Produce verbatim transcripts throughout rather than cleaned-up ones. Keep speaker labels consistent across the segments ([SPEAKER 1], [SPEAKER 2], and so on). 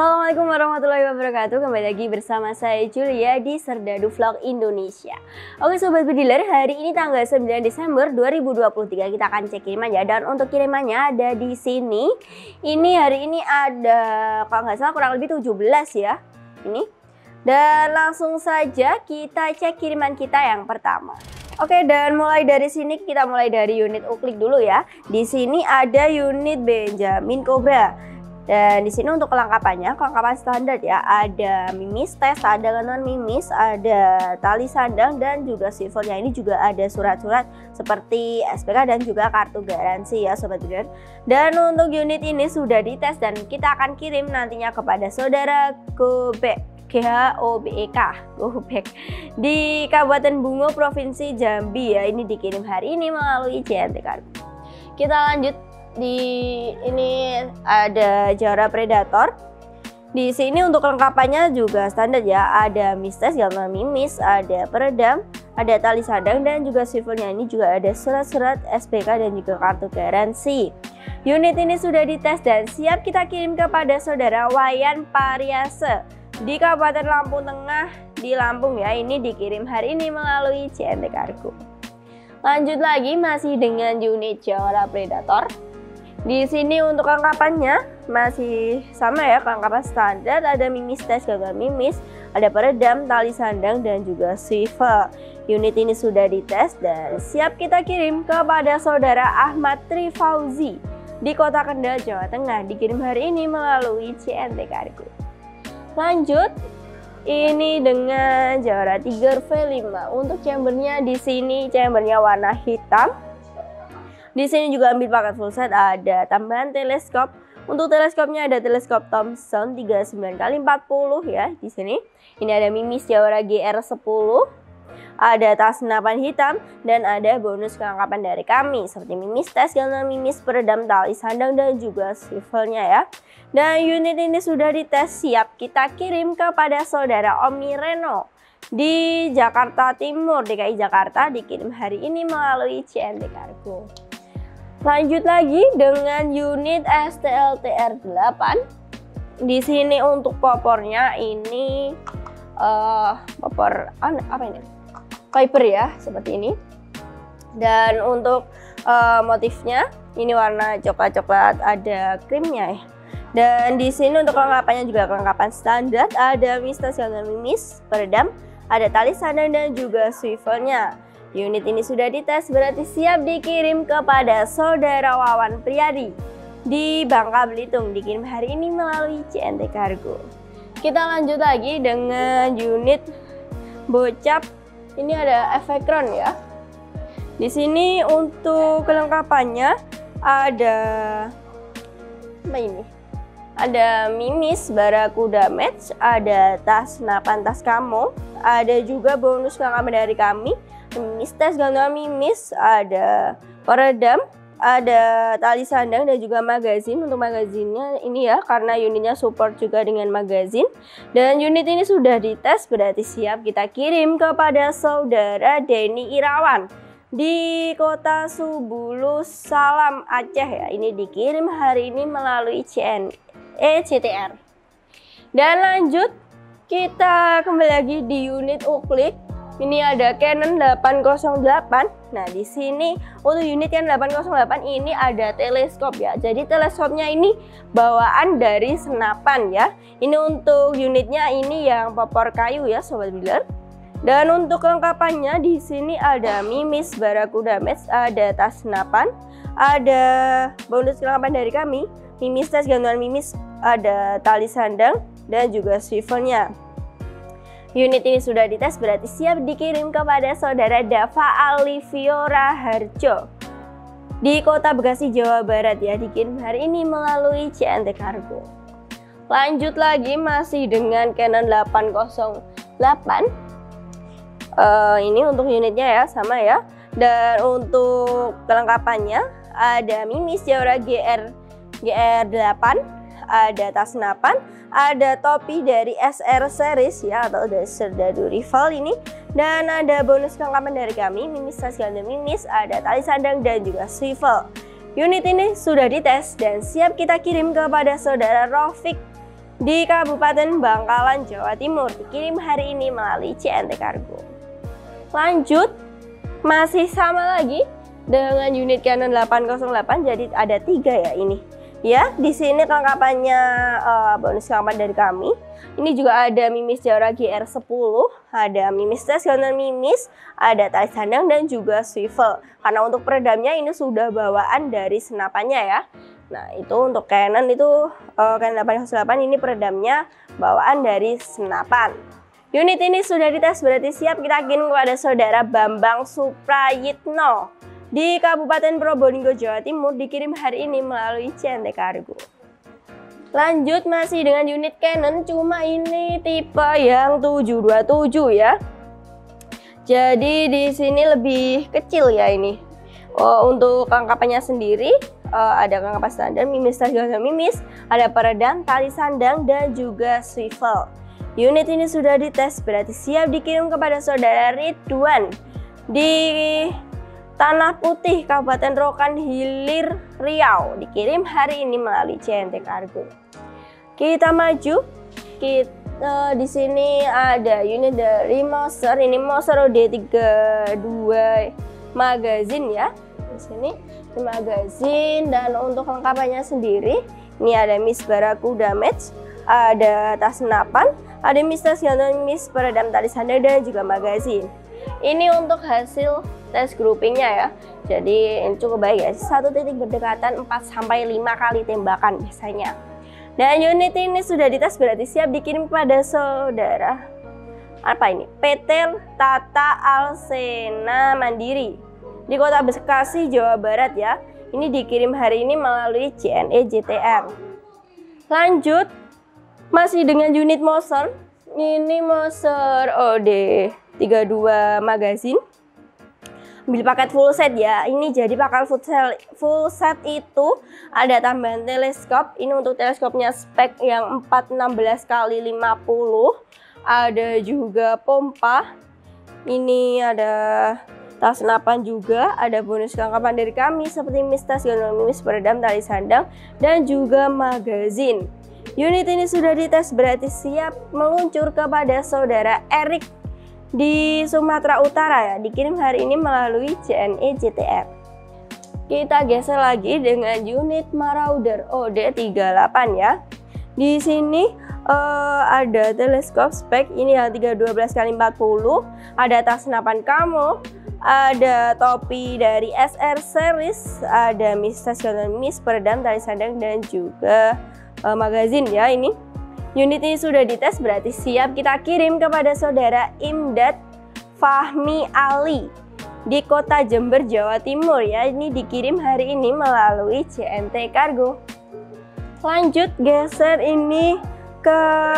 [SPEAKER 1] Assalamualaikum warahmatullahi wabarakatuh. Kembali lagi bersama saya Julia di Serdadu Vlog Indonesia. Oke Sobat Bediler, hari ini tanggal sembilan Desember dua ribu dua puluh tiga kita akan cek kiriman ya. Dan untuk kirimannya ada di sini. Ini hari ini ada kalau nggak salah kurang lebih tujuh belas ya. Ini. Dan langsung saja kita cek kiriman kita yang pertama. Oke, dan mulai dari sini kita mulai dari unit Uklik dulu ya. Di sini ada unit Benjamin Cobra. Dan di sini untuk kelengkapannya, kelengkapan standar ya, ada mimis tes, ada non mimis, ada tali sandang dan juga swivelnya. Ini juga ada surat-surat seperti S P K dan juga kartu garansi ya Sobat Bediler. Dan untuk unit ini sudah dites dan kita akan kirim nantinya kepada saudara Gobek G H O B E K Gobek di Kabupaten Bungo, Provinsi Jambi ya. Ini dikirim hari ini melalui J N T Kargo. Kita lanjut. Di ini ada Jawara Predator. Di sini untuk kelengkapannya juga standar ya, ada mistes, galon mimis, ada peredam, ada tali sandang dan juga swivelnya. Ini juga ada surat-surat S P K dan juga kartu garansi. Unit ini sudah dites dan siap kita kirim kepada saudara Wayan Pariase di Kabupaten Lampung Tengah di Lampung ya. Ini dikirim hari ini melalui J N T Kargo. Lanjut lagi masih dengan unit Jawara Predator. Di sini untuk kelengkapannya masih sama ya, kelengkapan standar, ada mimis tes, gagal mimis, ada peredam, tali sandang dan juga swivel. Unit ini sudah dites dan siap kita kirim kepada saudara Ahmad Trifauzi di Kota Kendal, Jawa Tengah. Dikirim hari ini melalui J N T Kargo. Lanjut, ini dengan Jawara Tiger V lima. Untuk chambernya di sini chambernya warna hitam. Di sini juga ambil paket full set, ada tambahan teleskop. Untuk teleskopnya ada teleskop Thomson tiga puluh sembilan kali empat puluh ya di sini. Ini ada mimis Jawara G R sepuluh. Ada tas senapan hitam dan ada bonus kelengkapan dari kami seperti mimis tes, galon mimis, peredam, tali sandang dan juga swivelnya ya. Dan unit ini sudah dites, siap kita kirim kepada saudara Omi Reno di Jakarta Timur, D K I Jakarta. Dikirim hari ini melalui J N T Kargo. Lanjut lagi dengan unit S T L T R delapan. Di sini untuk popornya ini uh, popor apa ini? Fiber ya, seperti ini. Dan untuk uh, motifnya ini warna coklat-coklat, ada krimnya ya. Dan di sini untuk kelengkapannya juga kelengkapan standar, ada mistes, galon mimis, peredam, ada tali sandang dan juga swivelnya. Unit ini sudah dites, berarti siap dikirim kepada saudara Wawan Priyadi di Bangka Belitung. Dikirim hari ini melalui J N T Kargo. Kita lanjut lagi dengan unit Bocap. Ini ada efek crown ya. Di sini untuk kelengkapannya ada apa ini? Ada mimis Barakuda Match, ada tas senapan tas kamo, ada juga bonus kelengkapan dari kami. Mimis tes, galon mimis, ada peredam, ada tali sandang dan juga magazin. Untuk magazinnya ini ya, karena unitnya support juga dengan magazin. Dan unit ini sudah dites, berarti siap kita kirim kepada saudara Denny Irawan di Kota Subulu, Salam, Aceh ya. Ini dikirim hari ini melalui C N E C T R. Dan lanjut kita kembali lagi di unit Uklik. Ini ada Canon delapan nol delapan. Nah, di sini untuk unit yang delapan nol delapan ini ada teleskop ya. Jadi teleskopnya ini bawaan dari senapan ya. Ini untuk unitnya ini yang popor kayu ya Sobat Bediler. Dan untuk kelengkapannya di sini ada mimis Barakuda Match, ada tas senapan, ada bonus kelengkapan dari kami, mimis tes, galon mimis, ada tali sandang dan juga swivelnya. Unit ini sudah dites, berarti siap dikirim kepada saudara Dava Aliviora Harjo di Kota Bekasi, Jawa Barat ya. Dikirim hari ini melalui J N T Kargo. Lanjut lagi masih dengan Canon delapan nol delapan. Uh, ini untuk unitnya ya, sama ya. Dan untuk kelengkapannya ada mimis Jawara G R G R delapan, ada tas senapan, ada topi dari S R series ya, atau dari Serdadu Rival ini, dan ada bonus kelengkapan dari kami, mimis tas, galon mimis, ada tali sandang dan juga swivel. Unit ini sudah dites dan siap kita kirim kepada saudara Rofik di Kabupaten Bangkalan, Jawa Timur, dikirim hari ini melalui C N T Cargo. Lanjut, masih sama lagi dengan unit Canon delapan nol delapan, jadi ada tiga ya ini. Ya, di sini kelengkapannya uh, bonus kelengkapan dari kami. Ini juga ada mimis Jawara G R sepuluh, ada mimis tes Canon mimis, ada tali sandang dan juga swivel. Karena untuk peredamnya ini sudah bawaan dari senapannya ya. Nah, itu untuk Canon itu uh, Canon delapan nol delapan ini peredamnya bawaan dari senapan. Unit ini sudah dites, berarti siap kita kirim kepada saudara Bambang Suprayitno di Kabupaten Probolinggo, Jawa Timur, dikirim hari ini melalui C N T Cargo. Lanjut masih dengan unit Canon, cuma ini tipe yang tujuh dua tujuh ya. Jadi di sini lebih kecil ya ini. Oh, untuk kelengkapannya sendiri uh, ada kelengkapan standar, mimis dan mimis, ada peredam, tali sandang dan juga swivel. Unit ini sudah dites, berarti siap dikirim kepada saudara Ridwan di Tanah Putih, Kabupaten Rokan Hilir, Riau, dikirim hari ini melalui C N T Cargo. Kita maju, kita di sini ada unit dari Moser, ini Moser O D tiga dua magazine ya. Di sini di magazine, dan untuk kelengkapannya sendiri ini ada mis Barakuda Match, ada tas senapan, ada mis tas Canon mis peredam tali sandang dan juga magazine. Ini untuk hasil tes groupingnya ya. Jadi ini cukup baik ya. Satu titik berdekatan empat sampai lima kali tembakan biasanya. Dan unit ini sudah dites, berarti siap dikirim kepada saudara apa ini? P T Tata Alsena Mandiri di Kota Bekasi, Jawa Barat ya. Ini dikirim hari ini melalui C N E J T R. Lanjut masih dengan unit Moser. Ini Moser O D tiga dua magazine. Ambil paket full set ya. Ini jadi paket full set, full set itu ada tambahan teleskop. Ini untuk teleskopnya spek yang empat enam belas kali lima puluh. Ada juga pompa. Ini ada tas senapan juga. Ada bonus kelengkapan dari kami seperti mis tas, mis peredam, tali sandang dan juga magazine. Unit ini sudah dites, berarti siap meluncur kepada saudara Erik di Sumatera Utara ya, dikirim hari ini melalui C N E J T R. Kita geser lagi dengan unit Marauder O D tiga delapan ya. Di sini uh, ada teleskop spek ini yang tiga dua belas kali empat puluh, ada tas senapan Camo, ada topi dari S R series, ada mis tas Canon mis peredam tali sandang dan juga uh, magazine ya ini. Unit ini sudah dites, berarti siap kita kirim kepada saudara Imdad Fahmi Ali di Kota Jember, Jawa Timur ya. Ini dikirim hari ini melalui C N T Cargo. Lanjut geser ini ke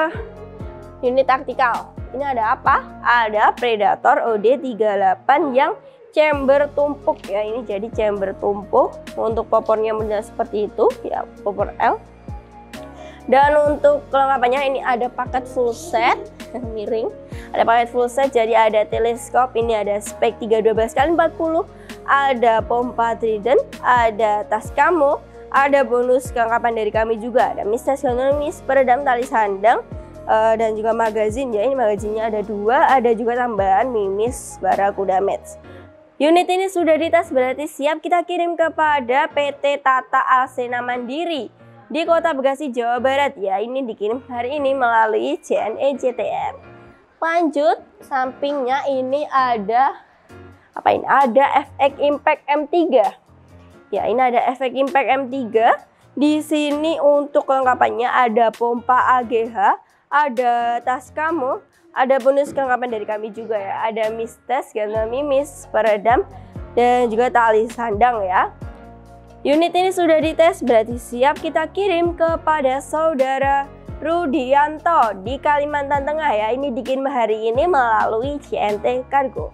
[SPEAKER 1] unit taktikal. Ini ada apa? Ada Predator O D tiga delapan yang chamber tumpuk ya. Ini jadi chamber tumpuk. Untuk popornya model seperti itu ya, popor L. Dan untuk kelengkapannya ini ada paket full set miring, ada paket full set, jadi ada teleskop, ini ada spek tiga dua belas kali empat puluh, ada pompa Trident, ada tas Camo, ada bonus kelengkapan dari kami juga, ada mis tas Canon mis peredam tali sandang uh, dan juga magazine ya. Ini magazinnya ada dua, ada juga tambahan mimis Barakuda Match. Unit ini sudah dites, berarti siap kita kirim kepada P T Tata Alsena Mandiri di Kota Bekasi, Jawa Barat ya. Ini dikirim hari ini melalui C N E J T R. Lanjut, sampingnya ini ada apa ini? Ada F X Impact M tiga. Ya, ini ada F X Impact M tiga. Di sini untuk kelengkapannya ada pompa A G H, ada tas Camo, ada bonus kelengkapan dari kami juga ya. Ada mis tes, Canon mimis, peredam dan juga tali sandang ya. Unit ini sudah dites, berarti siap kita kirim kepada saudara Rudianto di Kalimantan Tengah ya. Ini dikirim hari ini melalui C N T Cargo.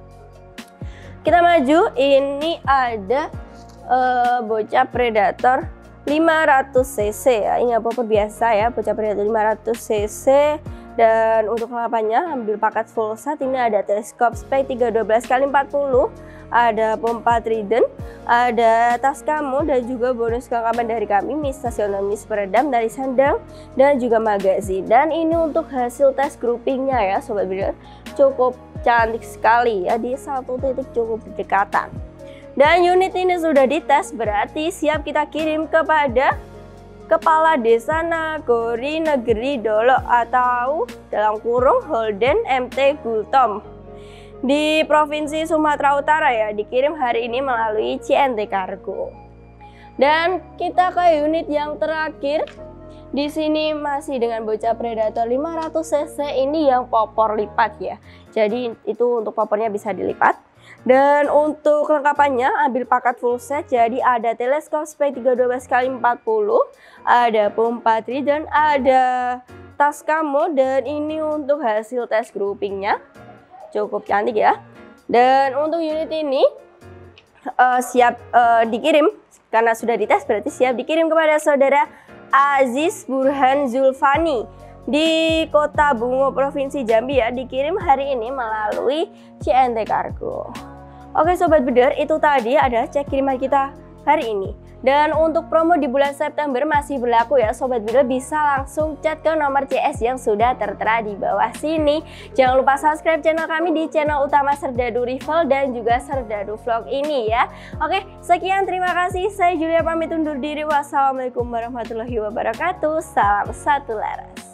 [SPEAKER 1] Kita maju, ini ada uh, bocah Predator lima ratus cc ya. Ini apa-apa biasa ya, bocah Predator lima ratus cc. Dan untuk kelengkapannya ambil paket full set. Ini ada teleskop spek tiga dua belas kali empat puluh, ada pompa Trident, ada tas kamu dan juga bonus kelengkapan dari kami, mis stasioner, mis peredam dari sandang dan juga magazin. Dan ini untuk hasil tes groupingnya ya sobat builder, cukup cantik sekali ya, di satu titik cukup berdekatan. Dan unit ini sudah dites, berarti siap kita kirim kepada Kepala Desa Nagori Negeri Dolok atau dalam kurung Holden M T Gultom di Provinsi Sumatera Utara ya, dikirim hari ini melalui C N T Cargo. Dan kita ke unit yang terakhir. Di sini masih dengan bocah Predator lima ratus cc, ini yang popor lipat ya. Jadi itu untuk popornya bisa dilipat. Dan untuk kelengkapannya ambil paket full set, jadi ada teleskop spek tiga ratus dua belas kali empat puluh, ada pompa tri, dan ada tas kamu. Dan ini untuk hasil tes groupingnya, cukup cantik ya. Dan untuk unit ini uh, siap uh, dikirim, karena sudah dites berarti siap dikirim kepada saudara Aziz Burhan Zulfani di Kota Bungo, Provinsi Jambi ya, dikirim hari ini melalui C N T Cargo. Oke sobat builder, itu tadi ada cek kiriman kita hari ini. Dan untuk promo di bulan September masih berlaku ya sobat builder, bisa langsung chat ke nomor C S yang sudah tertera di bawah sini. Jangan lupa subscribe channel kami di channel utama Serdadu Rival dan juga Serdadu Vlog ini ya. Oke, sekian, terima kasih. Saya Julia pamit undur diri. Wassalamualaikum warahmatullahi wabarakatuh. Salam satu laras.